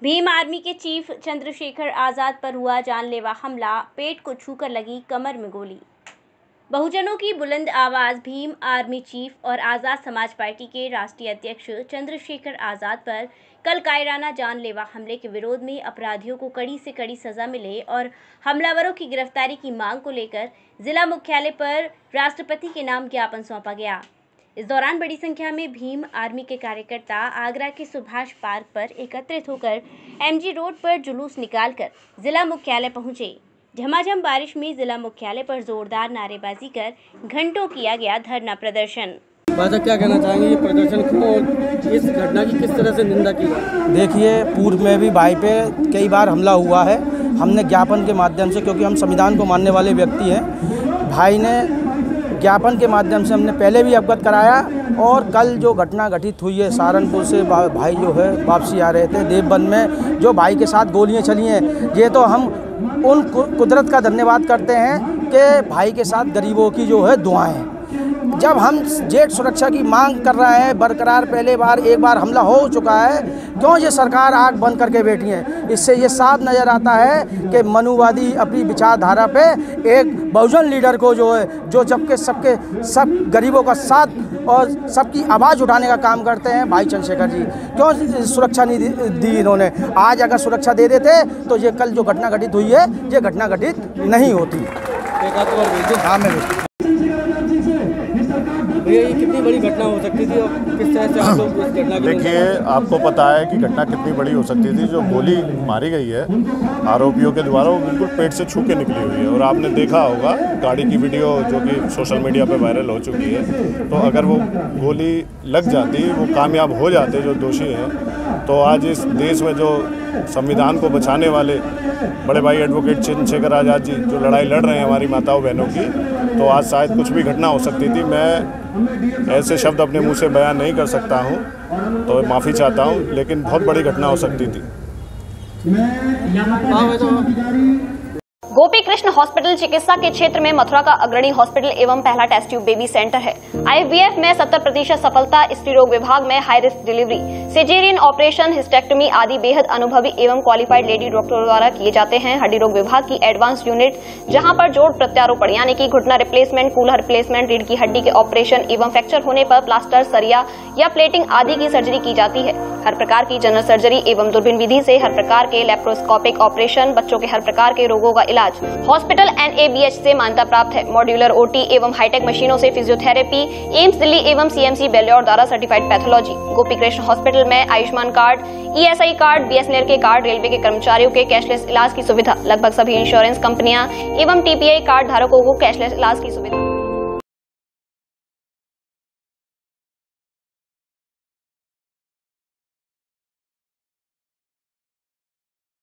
Bhim army के chief Chandrashekhar Azad पर हुआ जानलेवा हमला, पेट को छूकर लगी कमर में गोली। बहुजनों की बुलंद आवाज़ भीम आर्मी चीफ और आज़ाद समाज पार्टी के राष्ट्रीय अध्यक्ष चंद्रशेखर आज़ाद पर कल कायराना जानलेवा हमले के विरोध में अपराधियों को कड़ी से कड़ी सज़ा मिले और हमलावरों की गिरफ्तारी की मांग को लेकर जिला मुख्यालय पर राष्ट्रपति के नाम ज्ञापन सौंपा गया। इस दौरान बड़ी संख्या में भीम आर्मी के कार्यकर्ता आगरा के सुभाष पार्क पर एकत्रित होकर एमजी रोड पर जुलूस निकालकर जिला मुख्यालय पहुंचे। झमाझम बारिश में जिला मुख्यालय पर जोरदार नारेबाजी कर घंटों किया गया धरना प्रदर्शन। क्या कहना चाहेंगे ये प्रदर्शन क्यों और इस घटना की किस तरह से निंदा की? देखिए, पूर्व में भी भाई पे कई बार हमला हुआ है। हमने ज्ञापन के माध्यम से, क्योंकि हम संविधान को मानने वाले व्यक्ति हैं, भाई ने ज्ञापन के माध्यम से हमने पहले भी अवगत कराया। और कल जो घटना घटित हुई है, सहारनपुर से भाई जो है वापसी आ रहे थे, देवबन में जो भाई के साथ गोलियां चली हैं, ये तो हम उन कुदरत का धन्यवाद करते हैं कि भाई के साथ गरीबों की जो है दुआएं। जब हम जेट सुरक्षा की मांग कर रहे हैं बरकरार, एक बार हमला हो चुका है, क्यों ये सरकार आंख बंद करके बैठी है? इससे ये साफ नज़र आता है कि मनुवादी अपनी विचारधारा पे एक बहुजन लीडर को जो है, जो जबकि सब गरीबों का साथ और सबकी आवाज़ उठाने का काम करते हैं, भाई चंद्रशेखर जी क्यों सुरक्षा नहीं दी इन्होंने? आज अगर सुरक्षा दे देते तो ये कल जो घटना घटित हुई है, ये घटना घटित नहीं होती। हाँ, भैया ये कितनी बड़ी घटना हो सकती थी और किस तरह से आप लोग इस घटना की? देखिए, आपको पता है कि घटना कितनी बड़ी हो सकती थी। जो गोली मारी गई है आरोपियों के द्वारा, वो बिल्कुल पेट से छू के निकली हुई है। और आपने देखा होगा गाड़ी की वीडियो जो कि सोशल मीडिया पे वायरल हो चुकी है। तो अगर वो गोली लग जाती, वो कामयाब हो जाते जो दोषी हैं, तो आज इस देश में जो संविधान को बचाने वाले बड़े भाई एडवोकेट चंद्रशेखर आज़ाद जी जो लड़ाई लड़ रहे हैं हमारी माताओं बहनों की, तो आज शायद कुछ भी घटना हो सकती थी। मैं ऐसे शब्द अपने मुंह से बयान नहीं कर सकता हूं, तो माफ़ी चाहता हूं, लेकिन बहुत बड़ी घटना हो सकती थी। गोपी कृष्ण हॉस्पिटल चिकित्सा के क्षेत्र में मथुरा का अग्रणी हॉस्पिटल एवं पहला टेस्ट ट्यूब बेबी सेंटर है। IVF में 70% सफलता, स्त्री रोग विभाग में high risk delivery, caesarean operation, hysterectomy आदि बेहद अनुभवी एवं क्वालिफाइड लेडी डॉक्टरों द्वारा किए जाते हैं। हड्डी रोग विभाग की एडवांस यूनिट, जहां पर जोड़ प्रत्यारोपण यानी कि घुटना रिप्लेसमेंट, कूल्हा रिप्लेसमेंट, रीढ़ की हड्डी के ऑपरेशन एवं फ्रैक्चर होने पर प्लास्टर, सरिया या प्लेटिंग आदि की सर्जरी की जाती है। हर प्रकार की जनरल सर्जरी एवं दूरबीन विधि से हर प्रकार के लेप्रोस्कोपिक ऑपरेशन, बच्चों के हर प्रकार के रोगों का इलाज हॉस्पिटल NABH से मान्यता प्राप्त है। मॉड्यूलर OT एवं हाईटेक मशीनों से फिजियोथेरेपी, एम्स दिल्ली एवं CMC बेल्योर द्वारा certified pathology. Gopi Krishna hospital में Ayushman card, ESI card, BSNL के कार्ड, रेलवे के कर्मचारियों के कैशलेस इलाज की सुविधा, लगभग सभी इंश्योरेंस कंपनियां एवं TPI कार्ड धारकों को कैशलेस इलाज की सुविधा।